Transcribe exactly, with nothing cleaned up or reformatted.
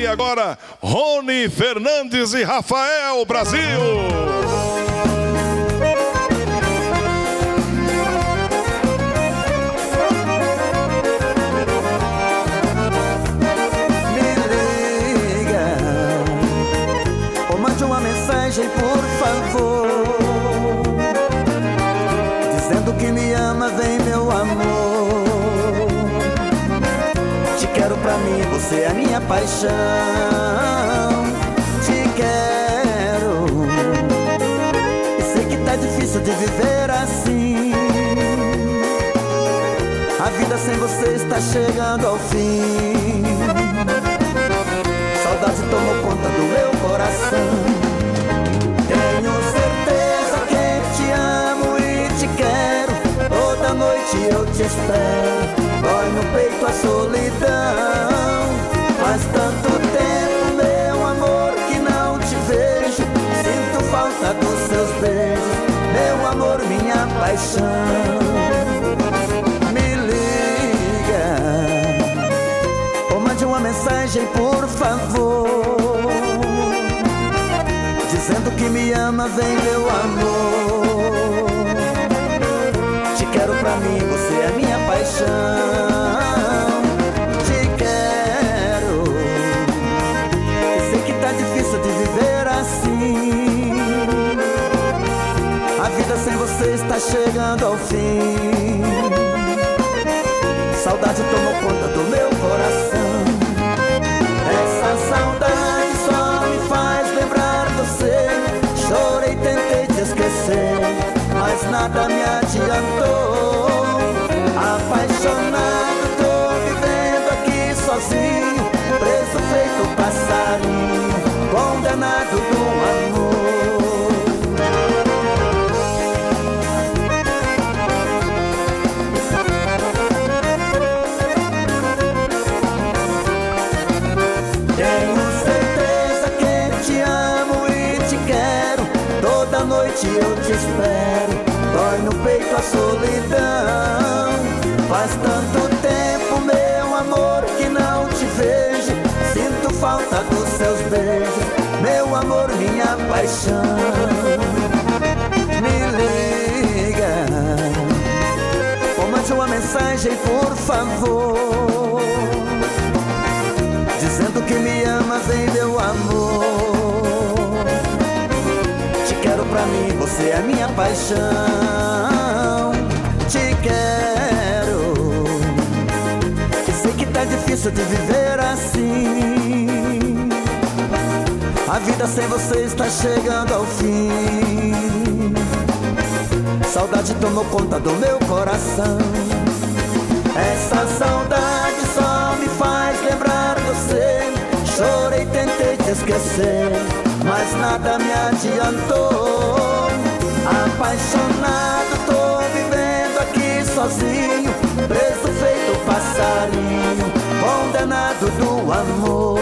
agora, Rony Fernandes e Rafael Brasil. Uma mensagem, por favor, dizendo que me ama, vem meu amor. Te quero pra mim, você é a minha paixão. Te quero, e sei que tá difícil de viver assim. A vida sem você está chegando ao fim. Saudade tomou conta do meu coração. Tenho certeza que te amo e te quero. Toda noite eu te espero. Dói no peito a solidão. Faz tanto tempo, meu amor, que não te vejo. Sinto falta dos seus beijos, meu amor, minha paixão. Me liga, ou mande uma mensagem, por favor, dizendo que me ama, vem meu amor. Te quero pra mim, você é minha paixão. Te quero, e sei que tá difícil de viver assim. A vida sem você está chegando ao fim. Saudade tomou conta do meu coração. Essa saudade só me faz lembrar você. Chorei, tentei te esquecer, mas nada me adiantou. Apaixonado, tô vivendo aqui sozinho, preso feito passarinho, condenado do amor. Tenho certeza que te amo e te quero. Toda noite eu te espero. Dói no peito a solidão. Faz tanto tempo, meu amor, que não te vejo. Sinto falta dos seus beijos, meu amor, minha paixão. Me liga, ou mande uma mensagem, por favor, dizendo que me ama, vem meu amor. Te quero pra mim, você é minha paixão. Te quero, e sei que tá difícil de viver assim. A vida sem você está chegando ao fim. Saudade tomou conta do meu coração. Essa saudade só me faz lembrar você. Chorei, tentei te esquecer, mas nada me adiantou. Apaixonado, tô vivendo aqui sozinho, preso feito passarinho, condenado do amor.